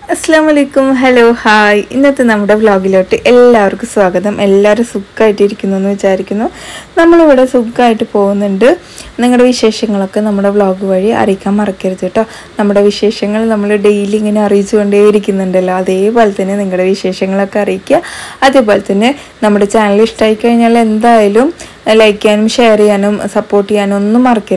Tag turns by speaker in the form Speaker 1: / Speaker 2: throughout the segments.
Speaker 1: അസ്സലാമലൈക്കും hello hi ഇന്നത്തെ നമ്മുടെ വ്ളോഗിലോട്ട് എല്ലാവർക്കും സ്വാഗതം. എല്ലാവരും സുഖമായിട്ടിരിക്കുന്നു എന്ന് വിചാരിക്കുന്നു. നമ്മളിവിടെ സുഖമായിട്ട് പോകുന്നുണ്ട്. നിങ്ങളുടെ വിശേഷങ്ങളൊക്കെ നമ്മുടെ വ്ളോഗ് വഴി അറിയിക്കാൻ മറക്കരുത് കേട്ടോ. നമ്മുടെ വിശേഷങ്ങൾ നമ്മൾ ഡെയിലി ഇങ്ങനെ അറിയിച്ചുകൊണ്ടേ ഇരിക്കുന്നുണ്ടല്ലോ, അതേപോലെ തന്നെ നിങ്ങളുടെ വിശേഷങ്ങളൊക്കെ അറിയിക്കുക. അതേപോലെ തന്നെ നമ്മുടെ ചാനൽ ഇഷ്ടമായി കഴിഞ്ഞാൽ എന്തായാലും ലൈക്ക് ചെയ്യാനും ഷെയർ ചെയ്യാനും സപ്പോർട്ട് ചെയ്യാനും ഒന്നും മറക്കരുത്.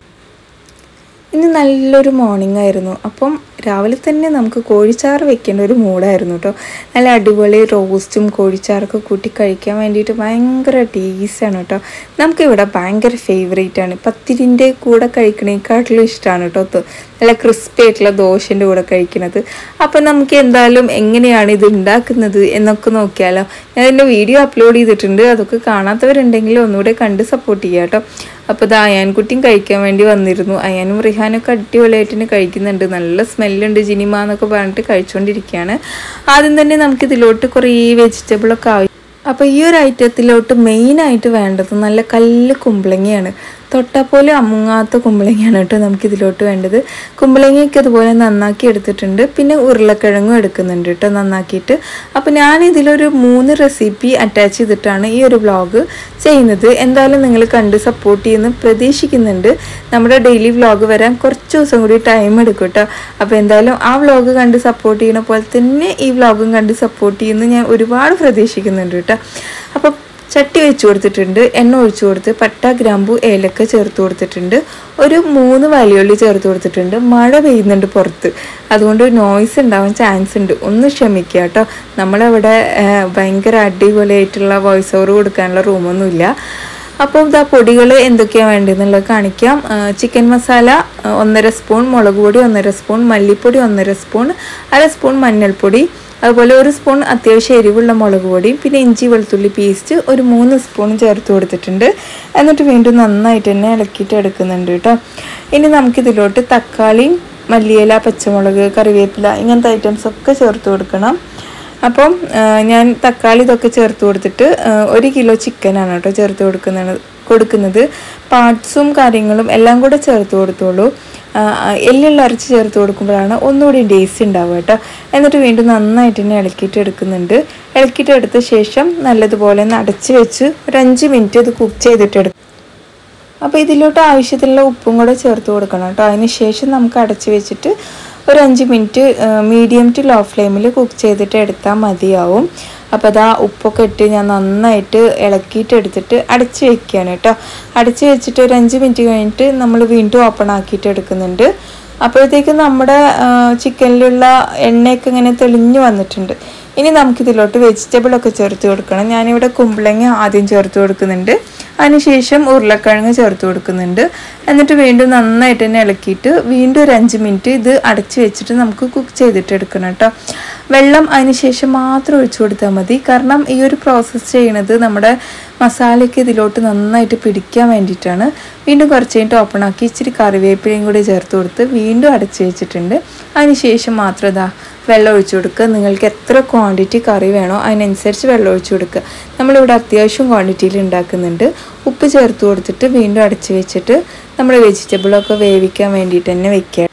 Speaker 1: ഇന്ന് നല്ലൊരു മോർണിംഗ് ആയിരുന്നു. അപ്പം രാവിലെ തന്നെ നമുക്ക് കോഴിച്ചാറ് വെക്കേണ്ട ഒരു മൂഡായിരുന്നു കേട്ടോ. നല്ല അടിപൊളി റോസ്റ്റും കോഴിച്ചാറൊക്കെ കൂട്ടി കഴിക്കാൻ വേണ്ടിയിട്ട് ഭയങ്കര ടേസ്റ്റാണ് കേട്ടോ. നമുക്കിവിടെ ഭയങ്കര ഫേവറേറ്റാണ്. പത്തിരിൻ്റെ കൂടെ കഴിക്കണേക്കാട്ടിലും ഇഷ്ടമാണ് കേട്ടോ നല്ല ക്രിസ്പി ആയിട്ടുള്ള ദോശൻ്റെ കൂടെ കഴിക്കുന്നത്. അപ്പം നമുക്ക് എന്തായാലും എങ്ങനെയാണ് ഇത് ഉണ്ടാക്കുന്നത് എന്നൊക്കെ നോക്കിയാലോ. ഞാൻ എൻ്റെ വീഡിയോ അപ്ലോഡ് ചെയ്തിട്ടുണ്ട്, അതൊക്കെ കാണാത്തവരുണ്ടെങ്കിൽ ഒന്നുകൂടെ കണ്ട് സപ്പോർട്ട് ചെയ്യാം കേട്ടോ. അപ്പോൾ ഇത് അയാൻകുട്ടിയും കഴിക്കാൻ വേണ്ടി വന്നിരുന്നു. അയാനും റിഹാനൊക്കെ അടിപൊളിയായിട്ട് കഴിക്കുന്നുണ്ട്. നല്ല സ്മെല്ലുണ്ട് ജിനിമ എന്നൊക്കെ പറഞ്ഞിട്ട് കഴിച്ചുകൊണ്ടിരിക്കുകയാണ്. ആദ്യം തന്നെ നമുക്കിതിലോട്ട് കുറേ വെജിറ്റബിളൊക്കെ ആവശ്യം. അപ്പോൾ ഈ ഒരു ഐറ്റത്തിലോട്ട് മെയിനായിട്ട് വേണ്ടത് നല്ല കല്ല് കുമ്പളങ്ങയാണ്. തൊട്ടാൽ പോലെ അമുങ്ങാത്ത കുമ്പളങ്ങയാണ് കേട്ടോ നമുക്കിതിലോട്ട് വേണ്ടത്. കുമ്പളങ്ങയൊക്കെ അതുപോലെ നന്നാക്കി എടുത്തിട്ടുണ്ട്. പിന്നെ ഉരുളക്കിഴങ്ങും എടുക്കുന്നുണ്ട് കേട്ടോ നന്നാക്കിയിട്ട്. അപ്പോൾ ഞാനിതിലൊരു 3 റെസിപ്പി അറ്റാച്ച് ചെയ്തിട്ടാണ് ഈ ഒരു വ്ളോഗ് ചെയ്യുന്നത്. എന്തായാലും നിങ്ങൾ കണ്ട് സപ്പോർട്ട് ചെയ്യുന്നു പ്രതീക്ഷിക്കുന്നുണ്ട്. നമ്മുടെ ഡെയിലി വ്ളോഗ് വരാൻ കുറച്ച് ദിവസം കൂടി ടൈം എടുക്കും കേട്ടോ. അപ്പോൾ എന്തായാലും ആ വ്ളോഗ് കണ്ട് സപ്പോർട്ട് ചെയ്യുന്ന പോലെ തന്നെ ഈ വ്ളോഗും കണ്ട് സപ്പോർട്ട് ചെയ്യുന്നു ഞാൻ ഒരുപാട് പ്രതീക്ഷിക്കുന്നുണ്ട് കേട്ടോ. അപ്പോൾ ചട്ടി വെച്ച് കൊടുത്തിട്ടുണ്ട്, എണ്ണ ഒഴിച്ചു കൊടുത്ത് പട്ട ഗ്രാമ്പു ഏലക്ക ചേർത്ത് കൊടുത്തിട്ടുണ്ട്. ഒരു 3 വലിയുള്ളി ചേർത്ത് കൊടുത്തിട്ടുണ്ട്. മഴ പെയ്യുന്നുണ്ട് പുറത്ത്, അതുകൊണ്ട് നോയ്സ് ഉണ്ടാവാൻ ചാൻസ് ഉണ്ട്, ഒന്ന് ക്ഷമിക്കുക കേട്ടോ. നമ്മളവിടെ ഭയങ്കര അടിപൊളിയായിട്ടുള്ള വോയിസ് ഓവർ കൊടുക്കാനുള്ള റൂമൊന്നുമില്ല. അപ്പോൾ ഇതാ പൊടികൾ എന്തൊക്കെയാണ് വേണ്ടതെന്നുള്ളത് കാണിക്കാം. ചിക്കൻ മസാല 1.5 സ്പൂൺ, മുളക് പൊടി 1.5 സ്പൂൺ, മല്ലിപ്പൊടി 1.5 സ്പൂൺ, 1/2 സ്പൂൺ മഞ്ഞൾപ്പൊടി, അതുപോലെ 1 സ്പൂൺ അത്യാവശ്യം എരിവുള്ള മുളക് പൊടിയും, പിന്നെ ഇഞ്ചി വെളുത്തുള്ളി പേസ്റ്റ് ഒരു 3 സ്പൂൺ ചേർത്ത് കൊടുത്തിട്ടുണ്ട്. എന്നിട്ട് വീണ്ടും നന്നായിട്ട് തന്നെ ഇളക്കിയിട്ട് എടുക്കുന്നുണ്ട് കേട്ടോ. ഇനി നമുക്കിതിലോട്ട് തക്കാളിയും മല്ലിയില, പച്ചമുളക്, കറിവേപ്പില ഇങ്ങനത്തെ ഐറ്റംസൊക്കെ ചേർത്ത് കൊടുക്കണം. അപ്പം ഞാൻ തക്കാളി ഇതൊക്കെ ചേർത്ത് കൊടുത്തിട്ട് 1 കിലോ ചിക്കനാണ് കേട്ടോ ചേർത്ത് കൊടുക്കുന്നത്. പാർട്സും കാര്യങ്ങളും എല്ലാം കൂടെ ചേർത്ത് കൊടുത്തോളൂ. എല്ലുള്ള അരച്ച് ചേർത്ത് കൊടുക്കുമ്പോഴാണ് ഒന്നുകൂടി ടേസ്റ്റ് ഉണ്ടാവുക കേട്ടോ. എന്നിട്ട് വീണ്ടും നന്നായിട്ട് തന്നെ ഇളക്കിയിട്ട് എടുക്കുന്നുണ്ട്. ഇളക്കിയിട്ട് എടുത്ത ശേഷം നല്ലതുപോലെ അടച്ച് വെച്ച് ഒരു 5 മിനിറ്റ് ഇത് കുക്ക് ചെയ്തിട്ടെടുക്കും. അപ്പോൾ ഇതിലോട്ട് ആവശ്യത്തിലുള്ള ഉപ്പും കൂടെ ചേർത്ത് കൊടുക്കണം കേട്ടോ. അതിന് ശേഷം നമുക്ക് അടച്ച് വെച്ചിട്ട് ഒരു 5 മിനിറ്റ് മീഡിയം ടു ലോ ഫ്ലെയിമിൽ കുക്ക് ചെയ്തിട്ട് എടുത്താൽ മതിയാവും. അപ്പോൾ അതാ ഉപ്പൊക്കെ ഇട്ട് ഞാൻ നന്നായിട്ട് ഇളക്കിയിട്ട് എടുത്തിട്ട് അടച്ച് വെക്കുകയാണ് കേട്ടോ. അടച്ച് വെച്ചിട്ട് ഒരു 5 മിനിറ്റ് കഴിഞ്ഞിട്ട് നമ്മൾ വീണ്ടും ഓപ്പൺ ആക്കിയിട്ട് എടുക്കുന്നുണ്ട്. അപ്പോഴത്തേക്കും നമ്മുടെ ചിക്കനിലുള്ള എണ്ണയൊക്കെ ഇങ്ങനെ തെളിഞ്ഞ് വന്നിട്ടുണ്ട്. ഇനി നമുക്കിതിലോട്ട് വെജിറ്റബിളൊക്കെ ചേർത്ത് കൊടുക്കണം. ഞാനിവിടെ കുമ്പളങ്ങ ആദ്യം ചേർത്ത് കൊടുക്കുന്നുണ്ട്, അതിനുശേഷം ഉരുളക്കിഴങ്ങ് ചേർത്ത് കൊടുക്കുന്നുണ്ട്. എന്നിട്ട് വീണ്ടും നന്നായിട്ട് തന്നെ ഇളക്കിയിട്ട് വീണ്ടും ഒരു 5 മിനിറ്റ് ഇത് അടച്ച് വെച്ചിട്ട് നമുക്ക് കുക്ക് ചെയ്തിട്ട് എടുക്കണം കേട്ടോ. വെള്ളം അതിന് ശേഷം മാത്രം ഒഴിച്ചു കൊടുത്താൽ മതി. കാരണം ഈ ഒരു പ്രോസസ്സ് ചെയ്യണത് നമ്മുടെ മസാലയ്ക്ക് ഇതിലോട്ട് നന്നായിട്ട് പിടിക്കാൻ വേണ്ടിയിട്ടാണ്. വീണ്ടും കുറച്ച് കഴിഞ്ഞിട്ട് ഓപ്പൺ ആക്കി ഇച്ചിരി കറിവേപ്പിലയും കൂടി ചേർത്ത് കൊടുത്ത് വീണ്ടും അടച്ച് വെച്ചിട്ടുണ്ട്. അതിന് ശേഷം മാത്രം ഇതാ വെള്ളം ഒഴിച്ചു കൊടുക്കുക. നിങ്ങൾക്ക് എത്ര ക്വാണ്ടിറ്റി കറി വേണോ അതിനനുസരിച്ച് വെള്ളം ഒഴിച്ചു കൊടുക്കുക. നമ്മളിവിടെ അത്യാവശ്യം ക്വാണ്ടിറ്റിയിൽ ഉണ്ടാക്കുന്നുണ്ട്. ഉപ്പ് ചേർത്ത് കൊടുത്തിട്ട് വീണ്ടും അടച്ച് വെച്ചിട്ട് നമ്മൾ വെജിറ്റബിളൊക്കെ വേവിക്കാൻ വേണ്ടിയിട്ട് തന്നെ വെക്കുക.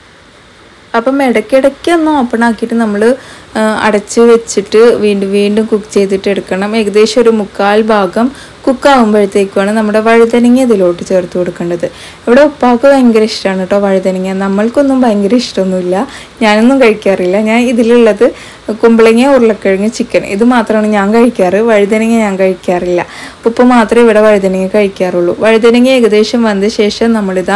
Speaker 1: അപ്പം ഇടയ്ക്കിടയ്ക്ക് ഒന്ന് ഓപ്പൺ ആക്കിയിട്ട് നമ്മൾ അടച്ച് വെച്ചിട്ട് വീണ്ടും കുക്ക് ചെയ്തിട്ട് എടുക്കണം. ഏകദേശം ഒരു 1/4 ഭാഗം കുക്കാകുമ്പോഴത്തേക്കുമാണ് നമ്മുടെ വഴുതനങ്ങ ഇതിലോട്ട് ചേർത്ത് കൊടുക്കേണ്ടത്. ഇവിടെ ഉപ്പാക്ക് ഭയങ്കര ഇഷ്ടമാണ് കേട്ടോ വഴുതനങ്ങ. നമ്മൾക്കൊന്നും ഭയങ്കര ഇഷ്ടമൊന്നുമില്ല, ഞാനൊന്നും കഴിക്കാറില്ല. ഞാൻ ഇതിലുള്ളത് കുമ്പളങ്ങ, ഉരുളക്കിഴങ്ങ്, ചിക്കൻ ഇത് മാത്രമാണ് ഞാൻ കഴിക്കാറ്. വഴുതനങ്ങ ഞാൻ കഴിക്കാറില്ല. ഉപ്പ മാത്രമേ ഇവിടെ വഴുതനങ്ങ കഴിക്കാറുള്ളൂ. വഴുതനങ്ങ ഏകദേശം വന്ന ശേഷം നമ്മളിതാ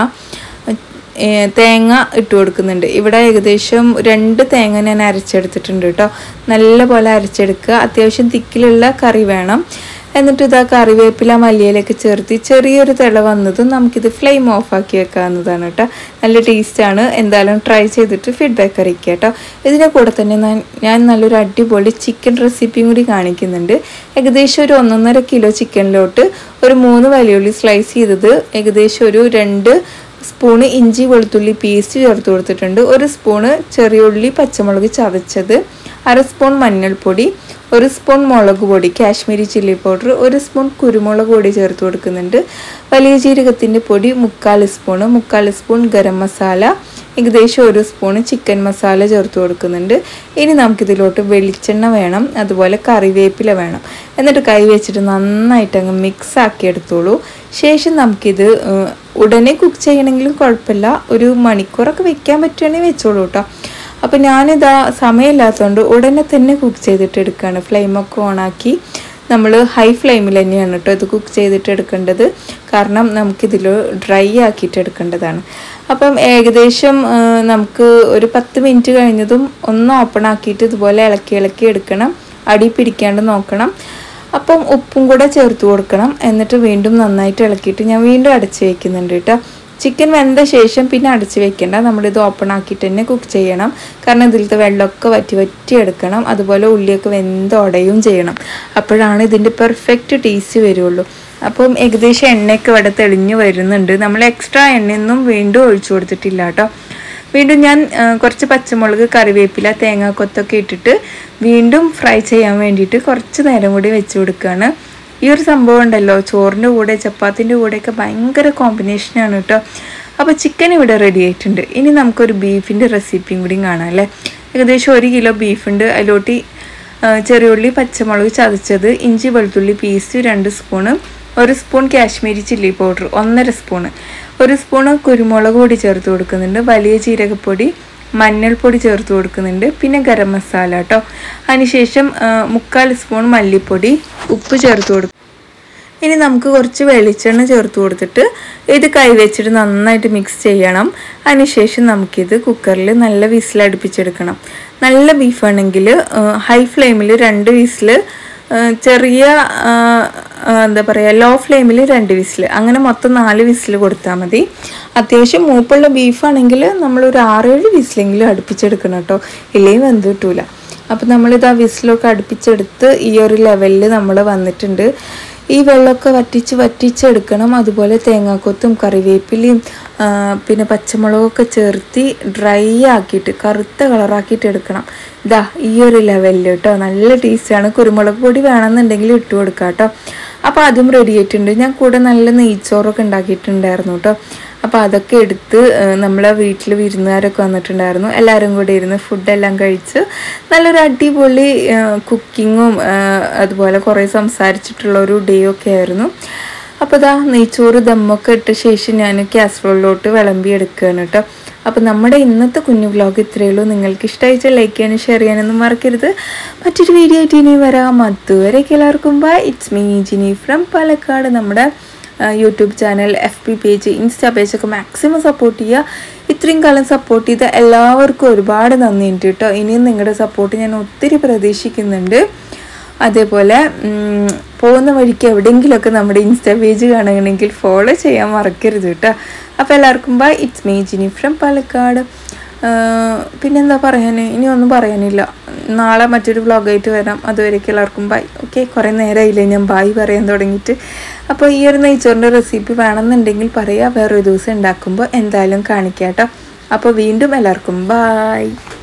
Speaker 1: തേങ്ങ ഇട്ട് കൊടുക്കുന്നുണ്ട്. ഇവിടെ ഏകദേശം 2 തേങ്ങ ഞാൻ അരച്ചെടുത്തിട്ടുണ്ട് കേട്ടോ. നല്ല പോലെ അരച്ചെടുക്കുക. അത്യാവശ്യം തിക്കിലുള്ള കറി വേണം. എന്നിട്ട് ഇതാ കറിവേപ്പില മല്ലിയിലൊക്കെ ചേർത്ത് ചെറിയൊരു തിള വന്നതും നമുക്കിത് ഫ്ലെയിം ഓഫാക്കി വെക്കാവുന്നതാണ് കേട്ടോ. നല്ല ടേസ്റ്റാണ്. എന്തായാലും ട്രൈ ചെയ്തിട്ട് ഫീഡ്ബാക്ക് അറിയിക്കുക കേട്ടോ. ഇതിൻ്റെ കൂടെ തന്നെ ഞാൻ നല്ലൊരു അടിപൊളി ചിക്കൻ റെസിപ്പിയും കൂടി കാണിക്കുന്നുണ്ട്. ഏകദേശം ഒരു 1.5 കിലോ ചിക്കനിലോട്ട് ഒരു 3 വലിയുള്ളി സ്ലൈസ് ചെയ്തത്, ഏകദേശം ഒരു 2 സ്പൂണ് ഇഞ്ചി വെളുത്തുള്ളി പേസ്റ്റ് ചേർത്ത് കൊടുത്തിട്ടുണ്ട്. 1 സ്പൂണ് ചെറിയ ഉള്ളി പച്ചമുളക് ചതച്ചത്, 1/2 സ്പൂൺ മഞ്ഞൾപ്പൊടി, 1 സ്പൂൺ മുളക് പൊടി കാശ്മീരി ചില്ലി പൗഡർ, 1 സ്പൂൺ കുരുമുളക് പൊടി ചേർത്ത് കൊടുക്കുന്നുണ്ട്. വലിയ ജീരകത്തിൻ്റെ പൊടി 3/4 സ്പൂൺ, 3/4 സ്പൂൺ ഗരം മസാല, ഏകദേശം 1 സ്പൂൺ ചിക്കൻ മസാല ചേർത്ത് കൊടുക്കുന്നുണ്ട്. ഇനി നമുക്കിതിലോട്ട് വെളിച്ചെണ്ണ വേണം, അതുപോലെ കറിവേപ്പില വേണം. എന്നിട്ട് കൈ വെച്ചിട്ട് നന്നായിട്ട് അങ്ങ് മിക്സ് ആക്കി എടുത്തോളൂ. ശേഷം നമുക്കിത് ഉടനെ കുക്ക് ചെയ്യണമെങ്കിലും കുഴപ്പമില്ല, ഒരു മണിക്കൂറൊക്കെ വെക്കാൻ പറ്റുകയാണെങ്കിൽ വെച്ചോളൂ കേട്ടോ. അപ്പോൾ ഞാനിതാ സമയമില്ലാത്തതുകൊണ്ട് ഉടനെ തന്നെ കുക്ക് ചെയ്തിട്ട് എടുക്കുകയാണ്. ഫ്ലെയിമൊക്കെ ഓണാക്കി നമ്മൾ ഹൈ ഫ്ലെയിമിൽ തന്നെയാണ് കേട്ടോ ഇത് കുക്ക് ചെയ്തിട്ട് എടുക്കേണ്ടത്, കാരണം നമുക്കിതിൽ ഡ്രൈ ആക്കിയിട്ട് എടുക്കേണ്ടതാണ്. അപ്പം ഏകദേശം നമുക്ക് ഒരു 10 മിനിറ്റ് കഴിഞ്ഞതും ഒന്ന് ഓപ്പൺ ആക്കിയിട്ട് ഇതുപോലെ ഇളക്കി എടുക്കണം, അടി പിടിക്കാണ്ട് നോക്കണം. അപ്പം ഉപ്പും കൂടെ ചേർത്ത് കൊടുക്കണം. എന്നിട്ട് വീണ്ടും നന്നായിട്ട് ഇളക്കിയിട്ട് ഞാൻ വീണ്ടും അടച്ച് വയ്ക്കുന്നുണ്ട് കേട്ടോ. ചിക്കൻ വെന്ത ശേഷം പിന്നെ അടച്ച് വെക്കേണ്ട, നമ്മളിത് ഓപ്പൺ ആക്കിയിട്ട് തന്നെ കുക്ക് ചെയ്യണം, കാരണം ഇതിലത്തെ വെള്ളമൊക്കെ വറ്റി എടുക്കണം. അതുപോലെ ഉള്ളിയൊക്കെ വെന്തുടയും ചെയ്യണം, അപ്പോഴാണ് ഇതിൻ്റെ പെർഫെക്റ്റ് ടേസ്റ്റ് വരുള്ളൂ. അപ്പം ഏകദേശം എണ്ണയൊക്കെ ഇവിടെ തെളിഞ്ഞ് വരുന്നുണ്ട്. നമ്മൾ എക്സ്ട്രാ എണ്ണയൊന്നും വീണ്ടും ഒഴിച്ചു കൊടുത്തിട്ടില്ല കേട്ടോ. വീണ്ടും ഞാൻ കുറച്ച് പച്ചമുളക്, കറിവേപ്പില, തേങ്ങാക്കൊത്തൊക്കെ ഇട്ടിട്ട് വീണ്ടും ഫ്രൈ ചെയ്യാൻ വേണ്ടിയിട്ട് കുറച്ച് നേരം കൂടി വെച്ച് കൊടുക്കുകയാണ്. ഈ ഒരു സംഭവം ഉണ്ടല്ലോ, ചോറിൻ്റെ കൂടെ ചപ്പാത്തിൻ്റെ കൂടെയൊക്കെ ഭയങ്കര കോമ്പിനേഷനാണ് കേട്ടോ. അപ്പോൾ ചിക്കൻ ഇവിടെ റെഡി ആയിട്ടുണ്ട്. ഇനി നമുക്കൊരു ബീഫിൻ്റെ റെസിപ്പിയും കൂടി കാണാം അല്ലേ. ഏകദേശം 1 കിലോ ബീഫുണ്ട്. അതിലോട്ട് ചെറിയുള്ളി, പച്ചമുളക് ചതച്ചത്, ഇഞ്ചി വെളുത്തുള്ളി piece 2 spoon, 1 spoon Kashmiri chilli powder 1.5 spoon, 1 spoon കുരുമുളക് പൊടി ചേർത്ത് കൊടുക്കുന്നുണ്ട്, വലിയ ജീരകപ്പൊടി, മഞ്ഞൾപ്പൊടി ചേർത്ത് കൊടുക്കുന്നുണ്ട്, പിന്നെ ഗരം മസാല കേട്ടോ. അതിനുശേഷം 3/4 സ്പൂൺ മല്ലിപ്പൊടി, ഉപ്പ് ചേർത്ത് കൊടുക്കും. ഇനി നമുക്ക് കുറച്ച് വെളിച്ചെണ്ണ ചേർത്ത് കൊടുത്തിട്ട് ഇത് കൈവച്ചിട്ട് നന്നായിട്ട് മിക്സ് ചെയ്യണം. അതിനുശേഷം നമുക്കിത് കുക്കറിൽ നല്ല വിസിൽ അടുപ്പിച്ചെടുക്കണം. നല്ല ബീഫാണെങ്കിൽ ഹൈ ഫ്ലെയിമിൽ 2 വിസിൽ, ചെറിയ എന്താ പറയുക ലോ ഫ്ലെയിമിൽ 2 വിസിൽ, അങ്ങനെ മൊത്തം 4 വിസിൽ കൊടുത്താൽ മതി. അത്യാവശ്യം മൂപ്പുള്ള ബീഫാണെങ്കിൽ നമ്മളൊരു 6-7 വിസിലെങ്കിലും അടുപ്പിച്ചെടുക്കണം കേട്ടോ, ഇല്ലെങ്കിൽ വെന്ത് കിട്ടൂല. അപ്പം നമ്മളിത് ആ വിസിലൊക്കെ അടുപ്പിച്ചെടുത്ത് ഈ ഒരു ലെവലിൽ നമ്മൾ വന്നിട്ടുണ്ട്. ഈ വെള്ളമൊക്കെ വറ്റിച്ചെടുക്കണം. അതുപോലെ തേങ്ങാക്കൊത്തും കറിവേപ്പിലയും പിന്നെ പച്ചമുളകൊക്കെ ചേർത്ത് ഡ്രൈ ആക്കിയിട്ട് കറുത്ത കളറാക്കിയിട്ട് എടുക്കണം. ഇതാ ഈ ഒരു ലെവലിൽ കേട്ടോ, നല്ല ടേസ്റ്റാണ്. കുരുമുളക് പൊടി വേണമെന്നുണ്ടെങ്കിൽ ഇട്ട് കൊടുക്കാം കേട്ടോ. അപ്പോൾ അതും റെഡി ആയിട്ടുണ്ട്. ഞാൻ കൂടെ നല്ല നെയ്ച്ചോറൊക്കെ ഉണ്ടാക്കിയിട്ടുണ്ടായിരുന്നു കേട്ടോ. അപ്പോൾ അതൊക്കെ എടുത്ത് നമ്മളെ വീട്ടിൽ വിരുന്നുകാരൊക്കെ വന്നിട്ടുണ്ടായിരുന്നു. എല്ലാവരും കൂടെ ഇരുന്ന് ഫുഡെല്ലാം കഴിച്ച് നല്ലൊരു അടിപൊളി കുക്കിങ്ങും അതുപോലെ കുറേ സംസാരിച്ചിട്ടുള്ള ഒരു ഡേ ഒക്കെ ആയിരുന്നു. അപ്പോൾ ഇതാ നെയ്ച്ചോറ് ദമ്മൊക്കെ ഇട്ട ശേഷം ഞാൻ കാസറോളിലോട്ട് വിളമ്പി എടുക്കുകയാണ് കേട്ടോ. അപ്പോൾ നമ്മുടെ ഇന്നത്തെ കുഞ്ഞു വ്ലോഗ് ഇത്രയേ ഉള്ളൂ. നിങ്ങൾക്ക് ഇഷ്ടമായിച്ചാൽ ലൈക്ക് ചെയ്യാനും ഷെയർ ചെയ്യാനൊന്നും മറക്കരുത്. മറ്റൊരു വീഡിയോ ആയിട്ട് ഇനി വരാം. അതുവരേക്ക് എല്ലാവർക്കും bye. It's me Jini from Palakkad. നമ്മുടെ YouTube channel, FB page, insta പേജൊക്കെ മാക്സിമം സപ്പോർട്ട് ചെയ്യുക. ഇത്രയും കാലം സപ്പോർട്ട് ചെയ്ത എല്ലാവർക്കും ഒരുപാട് നന്ദിയുണ്ട് കേട്ടോ. ഇനിയും നിങ്ങളുടെ സപ്പോർട്ട് ഞാൻ ഒത്തിരി പ്രതീക്ഷിക്കുന്നുണ്ട്. അതേപോലെ പോകുന്ന വഴിക്ക് എവിടെയെങ്കിലുമൊക്കെ നമ്മുടെ ഇൻസ്റ്റാ പേജ് കാണുകയാണെങ്കിൽ ഫോളോ ചെയ്യാൻ മറക്കരുത് കേട്ടോ. അപ്പോൾ എല്ലാവർക്കും bye. It's me Jini from Palakkad. പിന്നെന്താ പറയാൻ, ഇനി ഒന്നും പറയാനില്ല. നാളെ മറ്റൊരു വ്ളോഗായിട്ട് വരാം. അതുവരേക്കും എല്ലാവർക്കും ബൈ. ഓക്കെ, കുറേ നേരമായില്ലേ ഞാൻ ബായ് പറയാൻ തുടങ്ങിയിട്ട്. അപ്പോൾ ഈ ഒരു നെയ്ച്ചോറിൻ്റെ റെസിപ്പി വേണമെന്നുണ്ടെങ്കിൽ പറയാം, വേറൊരു ദിവസം ഉണ്ടാക്കുമ്പോൾ എന്തായാലും കാണിക്കാം കേട്ടോ. അപ്പോൾ വീണ്ടും എല്ലാവർക്കും ബായ്.